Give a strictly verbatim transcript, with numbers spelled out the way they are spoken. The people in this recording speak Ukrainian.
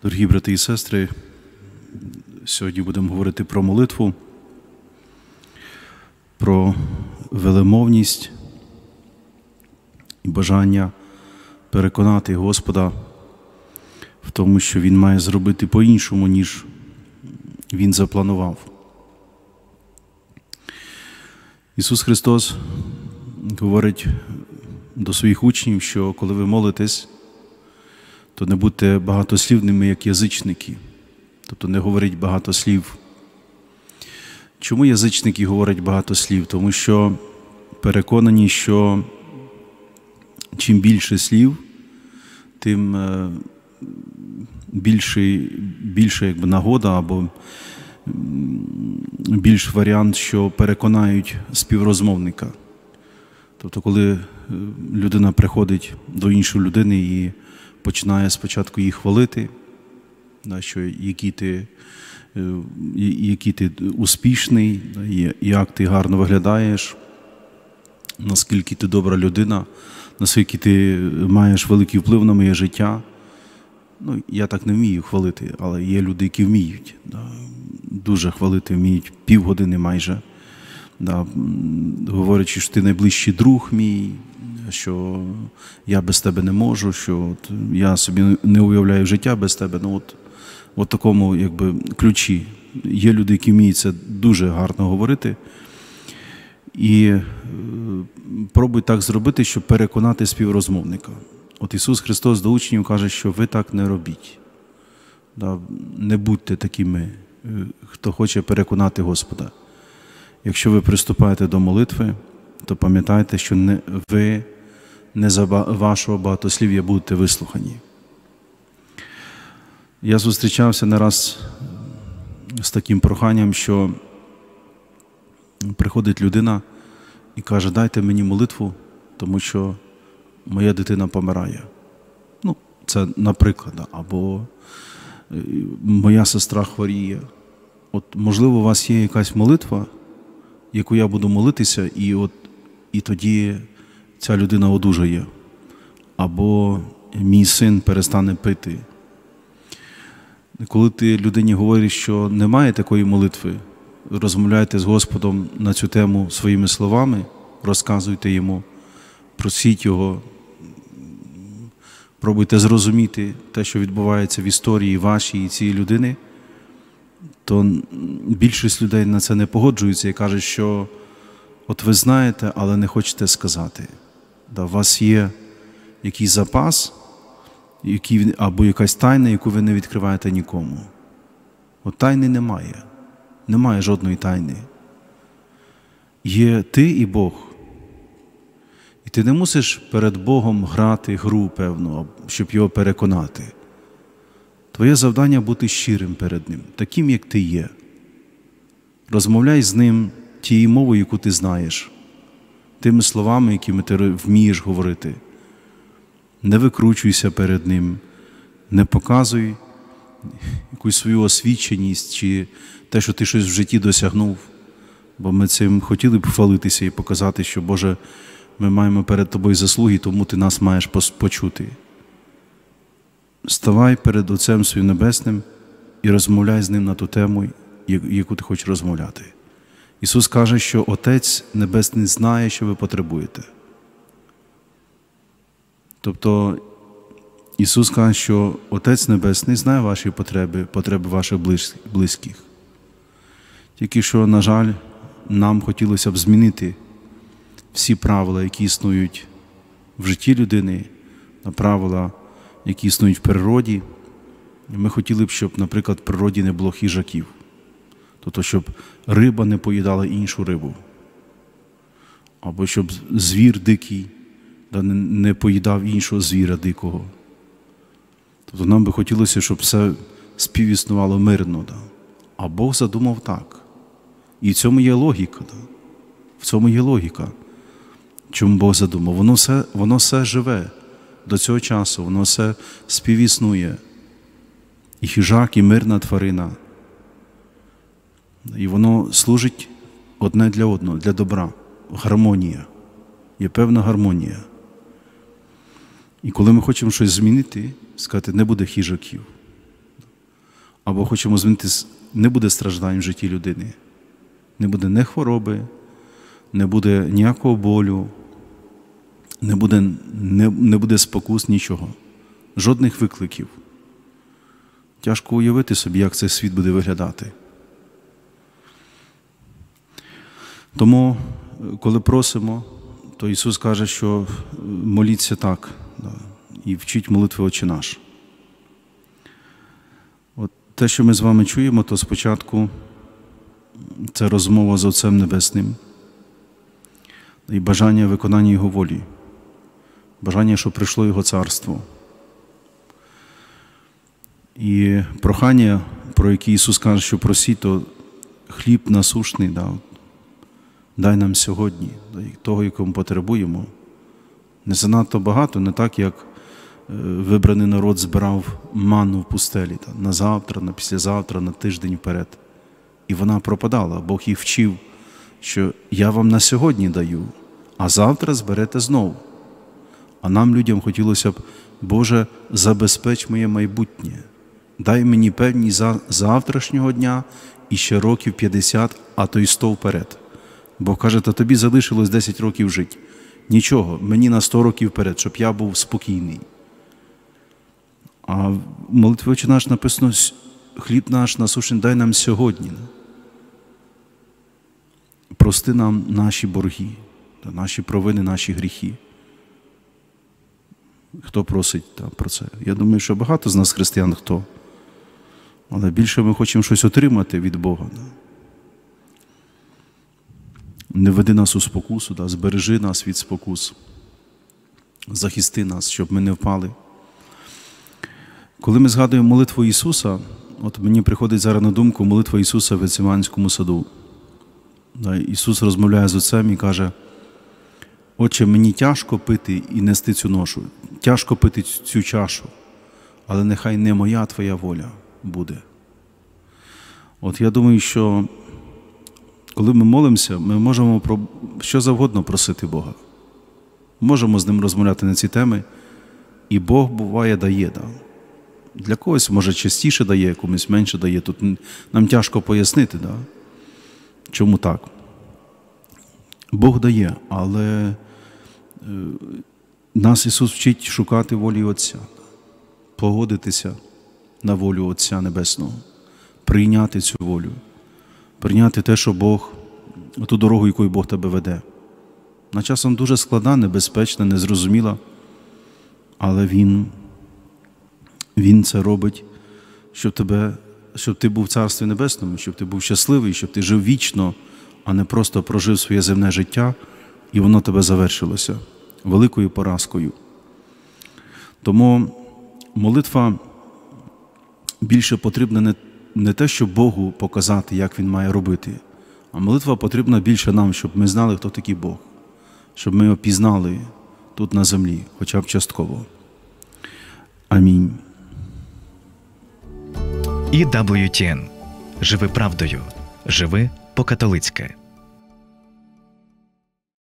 Дорогі брати і сестри, сьогодні будемо говорити про молитву, про велемовність і бажання переконати Господа в тому, що Він має зробити по-іншому, ніж Він запланував. Ісус Христос говорить до своїх учнів, що коли ви молитесь, то не будьте багатослівними, як язичники. Тобто не говоріть багато слів. Чому язичники говорять багато слів? Тому що переконані, що чим більше слів, тим більше, більше якби, нагода або більш варіант, що переконають співрозмовника. Тобто, коли людина приходить до іншої людини і починає спочатку її хвалити, що який ти, який ти успішний, як ти гарно виглядаєш, наскільки ти добра людина, наскільки ти маєш великий вплив на моє життя. Ну, я так не вмію хвалити, але є люди, які вміють. Да, дуже хвалити вміють, півгодини майже. Да, говорячи, що ти найближчий друг мій, що я без тебе не можу, що от я собі не уявляю життя без тебе. Ну, от, от такому якби, ключі. Є люди, які вміють це дуже гарно говорити. І е, пробуй так зробити, щоб переконати співрозмовника. От Ісус Христос до учнів каже, що ви так не робіть. Да, не будьте такими, хто хоче переконати Господа. Якщо ви приступаєте до молитви, то пам'ятайте, що не, ви не за вашого багатослів'я будете вислухані. Я зустрічався не раз з таким проханням, що приходить людина і каже, дайте мені молитву, тому що моя дитина помирає. Ну, це наприклад, або моя сестра хворіє. От, можливо, у вас є якась молитва, яку я буду молитися, і, от, і тоді ця людина одужає. Або мій син перестане пити. Коли ти людині говориш, що немає такої молитви, розмовляйте з Господом на цю тему своїми словами, розказуйте йому, просіть його, пробуйте зрозуміти те, що відбувається в історії вашій і цієї людини, то більшість людей на це не погоджуються і кажуть, що от ви знаєте, але не хочете сказати. Да, у вас є якийсь запас, який, або якась тайна, яку ви не відкриваєте нікому. От тайни немає. Немає жодної тайни. Є ти і Бог. І ти не мусиш перед Богом грати гру, певну, щоб його переконати. Твоє завдання – бути щирим перед Ним, таким, як ти є. Розмовляй з Ним тією мовою, яку ти знаєш, тими словами, якими ти вмієш говорити. Не викручуйся перед Ним, не показуй якусь свою освіченість чи те, що ти щось в житті досягнув. Бо ми цим хотіли б хвалитися і показати, що, Боже, ми маємо перед Тобою заслуги, тому Ти нас маєш почути. Ставай перед Отцем Своїм Небесним і розмовляй з Ним на ту тему, яку ти хочеш розмовляти. Ісус каже, що Отець Небесний знає, що ви потребуєте. Тобто Ісус каже, що Отець Небесний знає ваші потреби, потреби ваших близьких. Тільки що, на жаль, нам хотілося б змінити всі правила, які існують в житті людини, на правила, які існують в природі. Ми хотіли б, щоб, наприклад, в природі не було хижаків. Тобто, щоб риба не поїдала іншу рибу. Або щоб звір дикий не поїдав іншого звіра дикого. Тобто нам би хотілося, щоб все співіснувало мирно. А Бог задумав так. І в цьому є логіка. В цьому є логіка. Чому Бог задумав? Воно все, воно все живе до цього часу, воно все співіснує. І хижак, і мирна тварина. І воно служить одне для одного, для добра. Гармонія. Є певна гармонія. І коли ми хочемо щось змінити, сказати, не буде хижаків. або хочемо змінити, не буде страждань в житті людини. Не буде ні хвороби, не буде ніякого болю, не буде, не, не буде спокус, нічого. Жодних викликів. Тяжко уявити собі, як цей світ буде виглядати. Тому, коли просимо, то Ісус каже, що моліться так, да, і вчіть молитви «Отче наш». От те, що ми з вами чуємо, то спочатку це розмова з Отцем Небесним і бажання виконання Його волі, бажання, щоб прийшло Його царство. І прохання, про яке Ісус каже, що просіть, то хліб насушний дав. Дай нам сьогодні, того, якого потребуємо. Не занадто багато, не так, як вибраний народ збирав манну в пустелі, на завтра, на післязавтра, на тиждень вперед. І вона пропадала. Бог їх вчив, що я вам на сьогодні даю, а завтра зберете знову. А нам, людям, хотілося б, Боже, забезпеч моє майбутнє. Дай мені певність за завтрашнього дня і ще років п'ятдесят, а то й сто вперед. Бог каже, та тобі залишилось десять років жити. Нічого, мені на сто років вперед, щоб я був спокійний. А в молитві «Отче наш» написано, хліб наш насушний дай нам сьогодні. Прости нам наші борги, наші провини, наші гріхи. Хто просить там, про це? Я думаю, що багато з нас християн хто. Але більше ми хочемо щось отримати від Бога. Не веди нас у спокусу, да? Збережи нас від спокус. Захисти нас, щоб ми не впали. Коли ми згадуємо молитву Ісуса, от мені приходить зараз на думку молитва Ісуса в Гециманському саду. Да? Ісус розмовляє з Отцем і каже, Отче, мені тяжко пити і нести цю ношу, тяжко пити цю чашу, але нехай не моя Твоя воля буде. От я думаю, що коли ми молимося, ми можемо про що завгодно просити Бога. Можемо з Ним розмовляти на ці теми, і Бог, буває, дає. Да? Для когось, може, частіше дає, комусь менше дає. Тут нам тяжко пояснити, да? Чому так. Бог дає, але нас Ісус вчить шукати волі Отця, погодитися на волю Отця Небесного, прийняти цю волю, прийняти те, що Бог, ту дорогу, якою Бог тебе веде. На часом дуже складна, небезпечна, незрозуміла, але Він, Він це робить, щоб, тебе, щоб ти був в Царстві Небесному, щоб ти був щасливий, щоб ти жив вічно, а не просто прожив своє земне життя, і воно тебе завершилося великою поразкою. Тому молитва більше потрібна не, не те, щоб Богу показати, як Він має робити, а молитва потрібна більше нам, щоб ми знали, хто такий Бог, щоб ми його пізнали тут на землі, хоча б частково. Амінь. і дабл ю ті ен. Живи правдою. Живи по-католицьки.